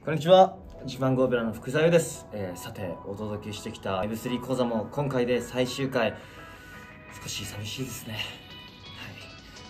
こんにちは、一番ゴーベラの福沢です。さてお届けしてきた Web3 講座も今回で最終回。少し寂しいですね。はい、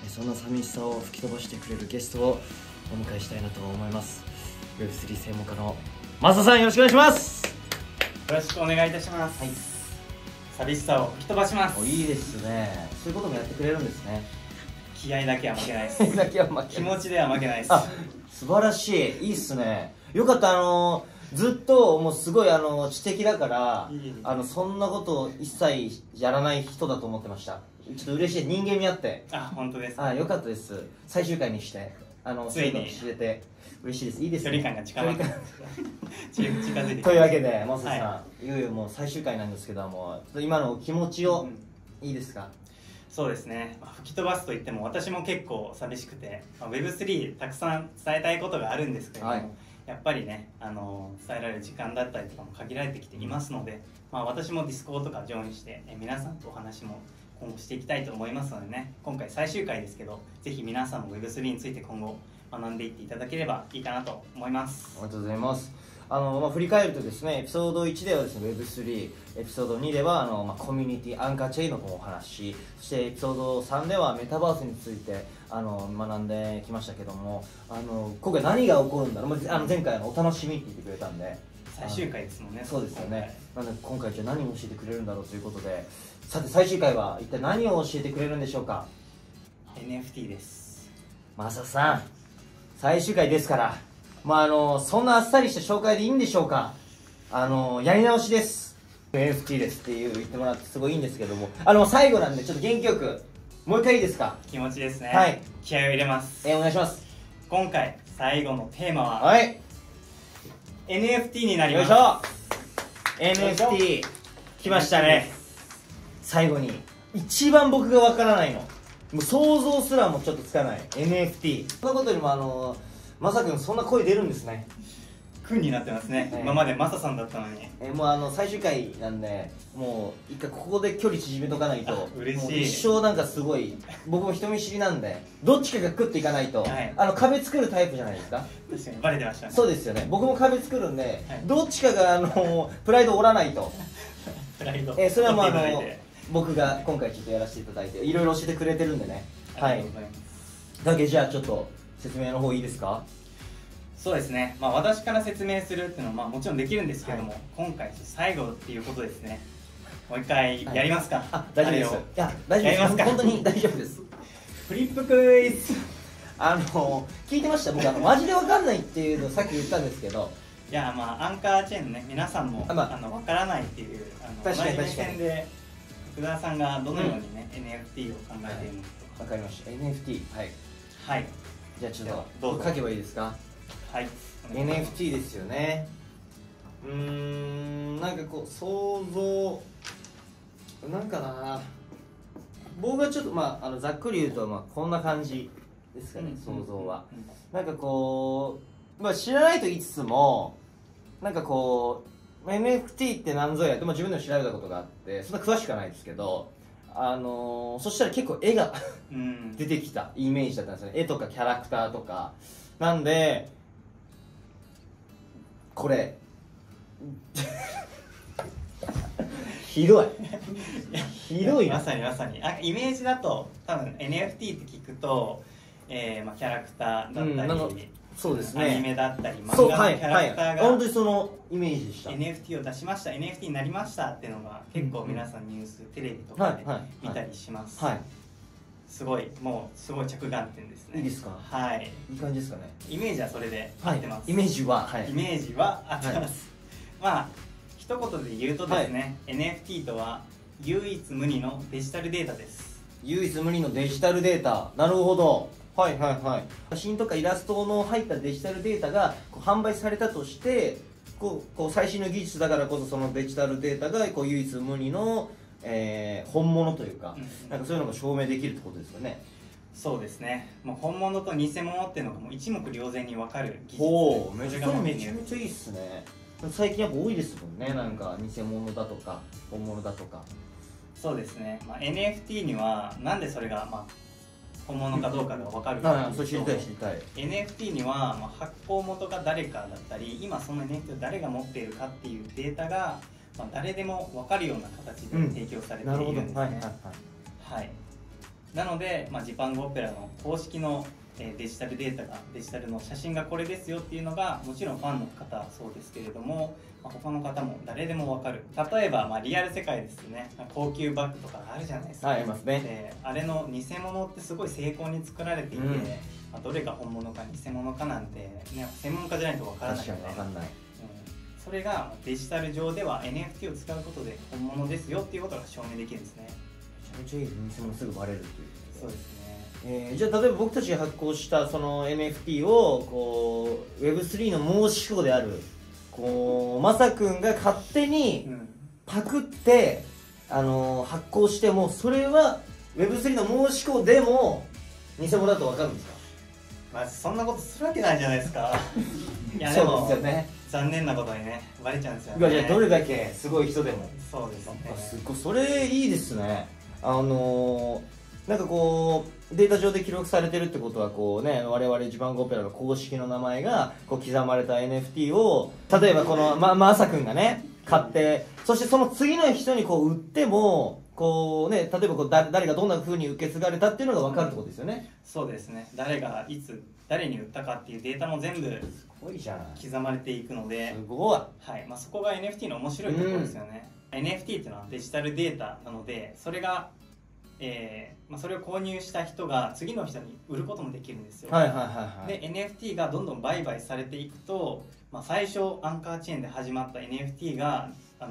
そんな寂しさを吹き飛ばしてくれるゲストをお迎えしたいなと思います。 Web3 専門家のマサさん、よろしくお願いします。 よろしくお願いいたします。はい、寂しさを吹き飛ばします。 いいですね。そういうこともやってくれるんですね。 気合だけは負けないです。気持ちでは負けないです。 素晴らしい。いいっすね。よかった。ずっともうすごい知的だからそんなことを一切やらない人だと思ってました。ちょっと嬉しい。人間味あって。 本当です。 よかったです。最終回にしてついに知れて嬉しいです。いいですね。 距離感が近づいてというわけでマサさん、いよいよもう最終回なんですけども、今の気持ちをいいですか？ そうですね、吹き飛ばすといっても私も結構寂しくて、Web3 たくさん伝えたいことがあるんですけれども、やっぱりね、伝えられる時間だったりとかも限られてきていますので、私もディスコードとかジョインして、皆さんとお話も今後していきたいと思いますのでね、今回最終回ですけど、ぜひ皆さんも Web3 について今後学んでいっていただければいいかなと思います。 ありがとうございます。振り返るとですね、エピソード1ではですね Web3、エピソード2ではコミュニティアンカーチェインのお話、そしてエピソード3ではメタバースについて学んできましたけども、今回何が起こるんだろう。前回お楽しみって言ってくれたんで、 最終回ですもんね。 そうですよね。なので今回じゃあ何を教えてくれるんだろうということで、さて最終回は一体何を教えてくれるんでしょうか？ NFT です。 マサさん、最終回ですから、そんなあっさりした紹介でいいんでしょうか？やり直しです。 NFT ですって言ってもらってすごいいいんですけども、最後なんでちょっと元気よくもう一回いいですか？ 気持ちですね。 はい、 気合を入れます。 お願いします。 今回最後のテーマは、 はい、 NFT になります。 よいしょ。 NFT 来ましたね。最後に一番僕がわからないの、もう想像すらもちょっとつかない NFT。 そんなことよりもまさくん、そんな声出るんですね。 くんになってますね。今までマサさんだったのに。 もう最終回なんで、もう一回ここで距離縮めとかないと。 嬉しい。 一生なんかすごい、僕も人見知りなんでどっちかが食っていかないと、 はい、 壁作るタイプじゃないですか。 確かにバレてましたね。 そうですよね。僕も壁作るんで、どっちかがプライド折らないと。 プライド、 それはもう僕が今回ちょっとやらせていただいて、いろいろ教えてくれてるんでね。はい。だけじゃあちょっと説明の方いいですか？ そうですね、私から説明するっていうのはもちろんできるんですけども、今回最後っていうことですね。もう一回やりますか？ 大丈夫です。いや、大丈夫です。本当に大丈夫です。 フリップクイズ聞いてました。僕マジで分かんないっていうのをさっき言ったんですけど、 いや、アンカーチェーンのね、皆さんも分からないっていう同じ目線で福田さんがどのようにね、NFT を考えているのか。 分かりました。 NFT、はい、じゃあちょっとどう書けばいいですか？ はい、 NFT ですよね。なんかこう想像なんかな、僕がちょっとざっくり言うとこんな感じですかね、想像は。なんかこう、知らないと言いつつも、なんかこう NFT って何ぞやって、自分でも調べたことがあって、そんな詳しくはないですけど、そしたら結構絵が出てきたイメージだったんですよね。絵とかキャラクターとかなんで、これひどいひどい。 まさにイメージだと多分 NFT って聞くと、キャラクターだったり、 そうですね、 アニメだったり漫画のキャラクターが、 本当にそのイメージでした。 NFT を出しました、 NFT になりましたっていうのが結構皆さんニュース、テレビとかで見たりします。すごい着眼点ですね。 いいですか？はい、いい感じですかね。 イメージはそれで合ってます。 イメージは合ってます。一言で言うとですね、NFT とは唯一無二のデジタルデータです。 唯一無二のデジタルデータ。なるほど。写真とかイラストの入ったデジタルデータが販売されたとして、最新の技術だからこそそのデジタルデータが唯一無二の本物というか、なんかそういうのが証明できるってことですよね。 そうですね。もう本物と偽物っていうのがもう一目瞭然に分かる技術。 めちゃめちゃいいっすね。最近やっぱ多いですもんね。なんか偽物だとか本物だとか。 そうですね。NFT にはなんでそれが本物かどうかが分かるかそう、知りたい知りたい。 NFT には、発行元が誰かだったり、今その NFT を誰が持っているかっていうデータが、誰でも分かるような形で提供されているんですね。はい、なので、ジパングオペラの公式のデジタルデータが、デジタルの写真がこれですよっていうのがもちろんファンの方はそうですけれども、他の方も誰でも分かる。例えば、リアル世界ですね、高級バッグとかあるじゃないですか。 ありますね。 あれの偽物ってすごい精巧に作られていて、どれが本物か偽物かなんて、専門家じゃないと分からないので、 確かに分かんない。 それがデジタル上では NFT を使うことで本物ですよっていうことが証明できるんですね。 めちゃめちゃいい。偽物すぐバレるっていう。 そうですね。 じゃあ例えば僕たちが発行したその NFT をこう Web3 の申し子であるこうマサ君が勝手にパクって発行しても、それは Web3 の申し子でも偽物だと分かるんですか？ そんなことするわけないじゃないですか。いやでもそうですよね。残念なことにね、バレちゃうんですよね。 じゃあどれだけすごい人でも。 そうですね。 すごい、それいいですね。なんかこうデータ上で記録されてるってことはこうね、我々ジパングオペラの公式の名前がこう刻まれた NFT を例えばこのマサ君がね買って、そしてその次の人にこう売ってもこうね、例えばこう誰がどんな風に受け継がれたっていうのが分かるってことですよね。 そうですね。誰がいつ誰に売ったかっていうデータも全部刻まれていくので、 すごい。 はい、そこが NFT の面白いところですよね。NFT っていうのはデジタルデータなので、それがそれを購入した人が次の人に売ることもできるんですよ。で NFT がどんどん売買されていくと、最初アンカーチェーンで始まった NFT が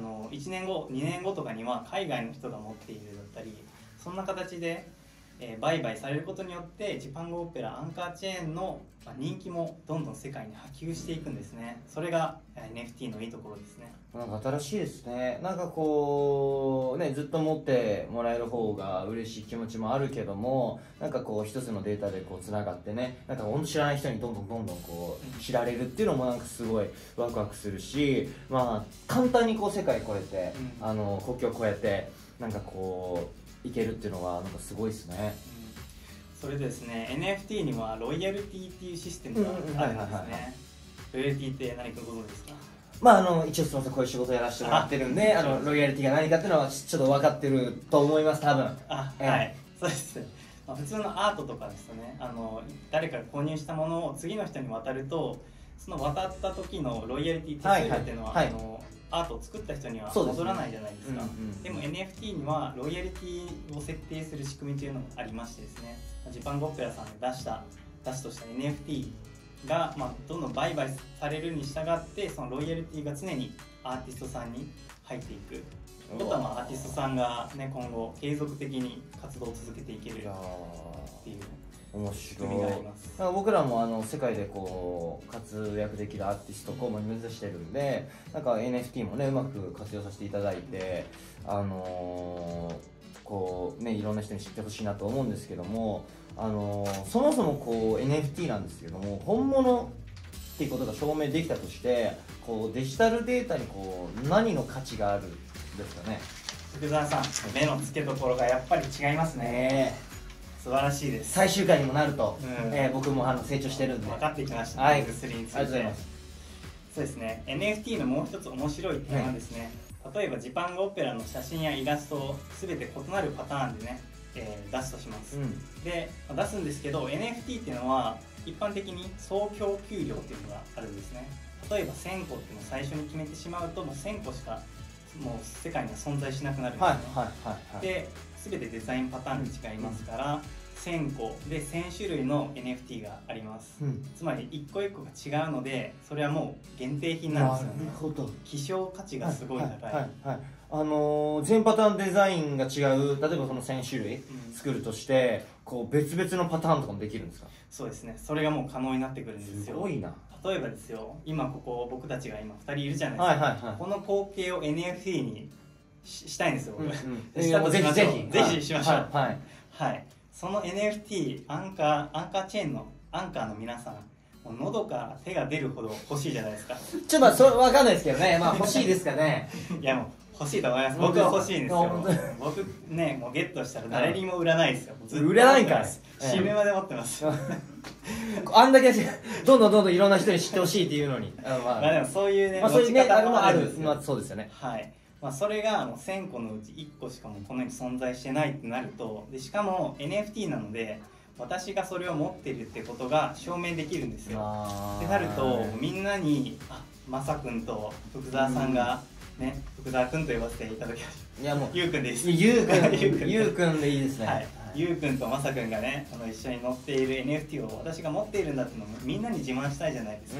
1年後2年後とかには海外の人が持っているだったり、そんな形で売買されることによってジパングオペラアンカーチェーンの人気もどんどん世界に波及していくんですね。それが NFT のいいところですね。 なんか新しいですね。なんかこうね、ずっと持ってもらえる方が嬉しい気持ちもあるけども、なんかこう一つのデータでこうつながってね、なんか本当知らない人にどんどんこう知られるっていうのもなんかすごいワクワクするし、簡単にこう世界越えて、国境越えてなんかこういけるっていうのはなんかすごいですね。 それでですね、 NFT にはロイヤルティっていうシステムがあるんですね。ロイヤルティって何かご存知ですか？ 一応すみません、こういう仕事やらせてもらってるんで、ロイヤリティが何かっていうのはちょっと分かってると思います、多分。 はい、そうですね。普通のアートとかですとね、誰かが購入したものを次の人に渡ると、その渡った時のロイヤリティ手数料っていうのは、アートを作った人には戻らないじゃないですか。でも NFT にはロイヤリティを設定する仕組みというのがありましてですね、ジパングオペラさんで出しとした NFTが、どんどん売買されるに従って、そのロイヤリティが常にアーティストさんに入っていくことは、アーティストさんが、今後継続的に活動を続けていけるっていう面仕組みがあります。 僕らも世界でこう活躍できるアーティストを目指してるんで、なんか NFT もねうまく活用させていただいて、こうねいろんな人に知ってほしいなと思うんですけども、そもそもこう NFT なんですけども、本物っていうことが証明できたとして、こうデジタルデータにこう何の価値があるんですかね？ 福澤さん、目の付けどころがやっぱり違いますね。素晴らしいです。 最終回にもなると、僕も成長してるんで分かってきましたね。 Web3 について。 ありがとうございます。 そうですね、 NFT のもう一つ面白い点はですね、例えばジパングオペラの写真やイラストを全て異なるパターンでね、出すとします。で出すんですけど、 NFT っていうのは一般的に総供給量っていうのがあるんですね。例えば1000個っていうのを最初に決めてしまうと、もう1000個しかもう世界には存在しなくなるんですね。で全てデザインパターンに違いますから、1000個で1000種類の NFT があります。つまり一個一個が違うので、それはもう限定品なんですよね。 なるほど。 希少価値がすごい高い。 全パターンデザインが違う、例えばその1000種類作るとして、こう別々のパターンとかもできるんですか？ そうですね、それがもう可能になってくるんですよ。 すごいな。 例えばですよ、今ここ僕たちが今2人いるじゃないですか。この光景を NFT にしたいんですよ、僕。ぜひしましょう。はい、その NFT アンカーチェーンのアンカーの皆さん、もう喉から手が出るほど欲しいじゃないですか。 ちょっとそれ分かんないですけどね、欲しいですかね。 いやもう欲しいと思います。 本当ですか？ 僕は欲しいんですあ本当よ。僕ね、もうゲットしたら誰にも売らないですよ。ずっと売らないんかい持ってます死ぬまで持ってます。 あんだけどんどんいろんな人に知ってほしいっていうのにまあでもそういうね、 そういうね、 持ち方もあるあるんですよ。 まあそうですよね。 はい。まあそれがもう1000個のうち1個しかもこの世に存在してないってなると、でしかも NFT なので私がそれを持っているってことが証明できるんですよ。ってなるとみんなにまさくんと福沢さんがね、福沢くんと呼ばせていただきました。 いやもうゆうくんです。 ゆうくんでいいですね。 はい。ゆうくんとまさくんがね、一緒に乗っている NFT を私が持っているんだっていうのをみんなに自慢したいじゃないですか。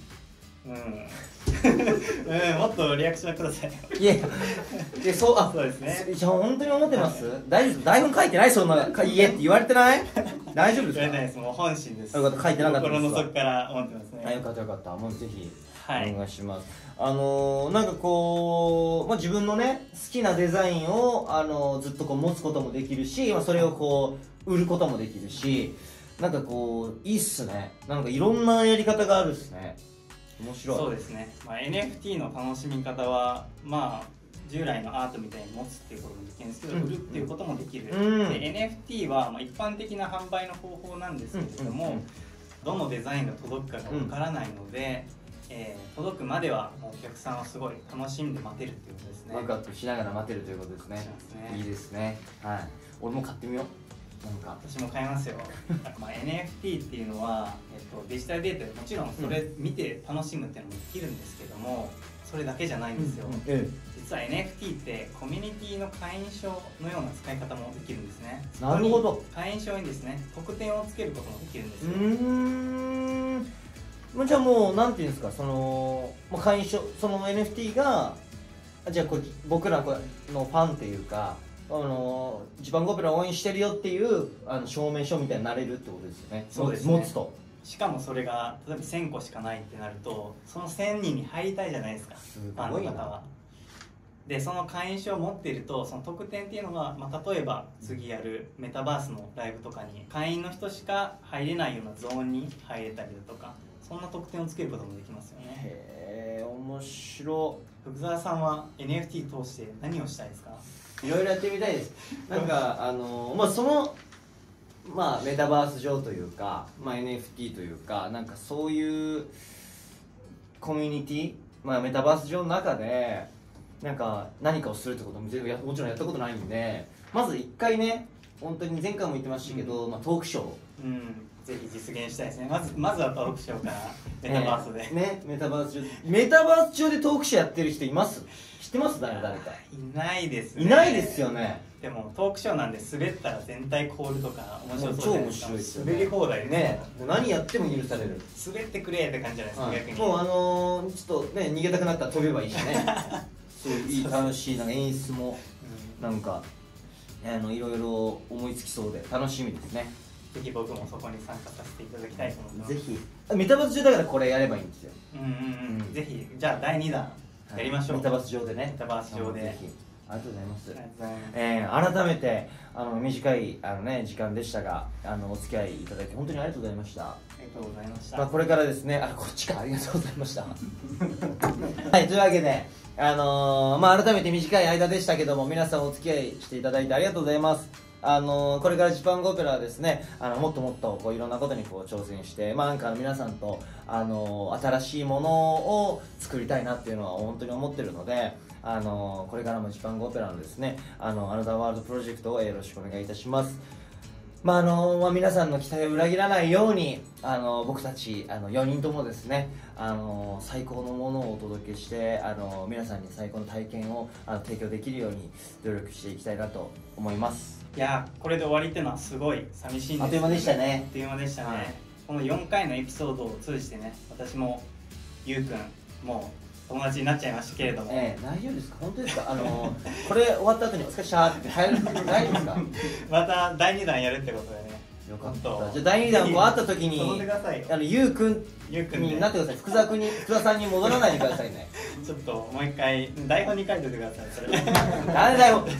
もっとリアクションください。 いやそうそうですね。 じゃあ本当に思ってます？大丈夫？台本書いてない？そんな家って言われてない？大丈夫ですか？ 言われないです。もう本心です。 よかった、書いてなかったです。 心の底から思ってますね。 よかったもうぜひおはい願いします。なんかこう、自分のね好きなデザインをずっとこう持つこともできるし、それをこう売ることもできるし、なんかこういいっすね。なんかいろんなやり方があるっすね。面白い。 そうですね。NFT の楽しみ方は従来のアートみたいに持つっていうこともできるんですけど、売るっていうこともできる。で NFT は一般的な販売の方法なんですけれども、どのデザインが届くかがわからないので、届くまではもうお客さんはすごい楽しんで待てるっていうことですね。 ワクワクしながら待てるということですね。いいですね。はい。俺も買ってみよう。なんか私も買いますよ。NFT っていうのは、デジタルデータでもちろんそれ見て楽しむっていうのもできるんですけども、それだけじゃないんですよ。実は NFT ってコミュニティの会員証のような使い方もできるんですね。 なるほど。 会員証にですね、特典をつけることもできるんですよ。 じゃあもうなんていうんですか、その会員証、その NFT がじゃあ僕らのファンっていうか、ジパングオペラを応援してるよっていう証明書みたいになれるってことですよね。 そうですね。 持つと。 しかもそれが例えば1000個しかないってなると、その1000人に入りたいじゃないですか、ファンの方は。でその会員証を持っていると、その特典っていうのが、例えば次やるメタバースのライブとかに会員の人しか入れないようなゾーンに入れたりだとか、そんな特典をつけることもできますよね。 へえ、面白。 福沢さんは NFT 通して何をしたいですか？ いろいろやってみたいです。なんかそのメタバース上というか、NFT というか、なんかそういうコミュニティ、メタバース上の中でなんか何かをするってことももちろんやったことないんで、まず一回ね、本当に前回も言ってましたけど、トークショー、 ぜひ実現したいですね。まずはトークショーからメタバースで、 メタバース上でトークショーやってる人います？知ってます？誰かいないですね。 いないですよね。 でもトークショーなんで滑ったら全体凍るとか面白そうじゃないですか。 超面白いですよね。滑り放題ね。何やっても許される。 滑ってくれって感じじゃないですか、逆に。 もうちょっとね、逃げたくなったら飛べばいいしね。そういう楽しいなんか演出もなんかいろいろ思いつきそうで楽しみですね。 ぜひ僕もそこに参加させていただきたいと思います。 ぜひメタバース上だからこれやればいいんですよ。 ぜひじゃあ第2弾やりましょう。 メタバース上でね。 メタバース上で。 ぜひありがとうございます。改めて短い時間でしたがお付き合いいただき本当にありがとうございました。 ありがとうございました。 これからですね、こっちか、ありがとうございました。はい、というわけで改めて短い間でしたけども、皆さんお付き合いしていただいてありがとうございます。これからジパングオペラはですね、もっともっといろんなことに挑戦して、アンカーの皆さんと新しいものを作りたいなっていうのは本当に思ってるので、これからもジパングオペラのですね、アナザーワールドプロジェクトをよろしくお願いいたします。皆さんの期待を裏切らないように僕たち4人ともですね最高のものをお届けして皆さんに最高の体験を提供できるように努力していきたいなと思います。 いやこれで終わりっていうのはすごい寂しいんです。 あっという間でしたね。 あっという間でしたね。この4回のエピソードを通じてね、私もゆうくんもう友達になっちゃいましたけれども、 大丈夫ですか？本当ですか？これ終わった後にお疲れっしたって入る大丈夫ですか？ また第2弾やるってことでね。 よかった。じゃあ第2弾会った時にゆうくんになってください。福田さんに戻らないでくださいね。 ちょっともう一回台本に書いておいてください。それなんで台本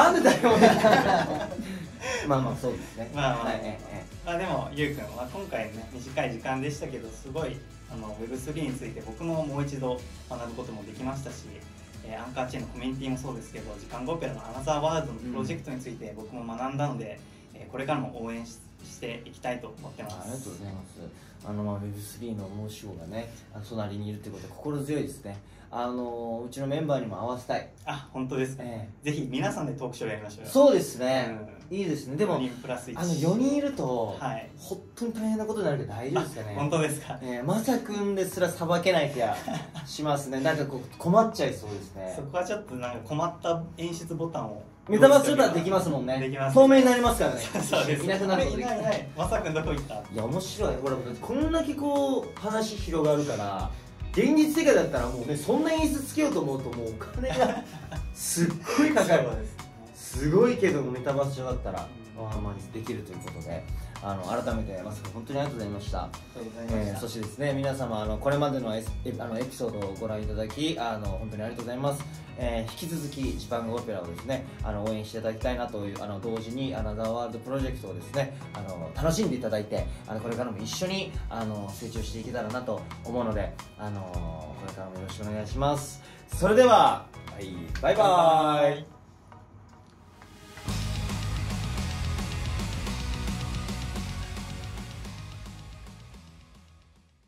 そうですね。 でもゆうくんは今回ね短い時間でしたけど、すごいWeb3 について僕ももう一度学ぶこともできましたし、 アンカーチェーンのコミュニティもそうですけど、時間後オペラのアナザーワールドのプロジェクトについて僕も学んだので、これからも応援していきたいと思ってます。 ありがとうございます。Web3 の申し子がね、隣にいるということで心強いですね。うちのメンバーにも合わせたい。 あ、本当ですか。ぜひ皆さんでトークショーやりましょうよ。 そうですね、いいですね。でも 4人プラス1、 4人いると、 はい、 本当に大変なことになるけど大丈夫ですかね。 本当ですか。 まさくんですらさばけない気がしますね。なんかこう困っちゃいそうですね。 そこはちょっとなんか困った演出ボタンをメタバースちょっとできますもんね。 できます。 透明になりますからね。 そうです。 いなくなることできない。まさくんどこ行った。 いや面白い。ほらこんだけこう話広がるから、現実世界だったらもうね、そんな演出つけようと思うともうお金がすっごいかかる。すごいけどメタバース上だったらできるということで、改めてまさか本当にありがとうございました。そしてですね、皆様これまでのエピソードをご覧いただき本当にありがとうございます。引き続きジパングオペラをですね応援していただきたいなという、同時にアナザーワールドプロジェクトをですね楽しんでいただいて、これからも一緒に成長していけたらなと思うので、これからもよろしくお願いします。それでは、はい、バイバーイ。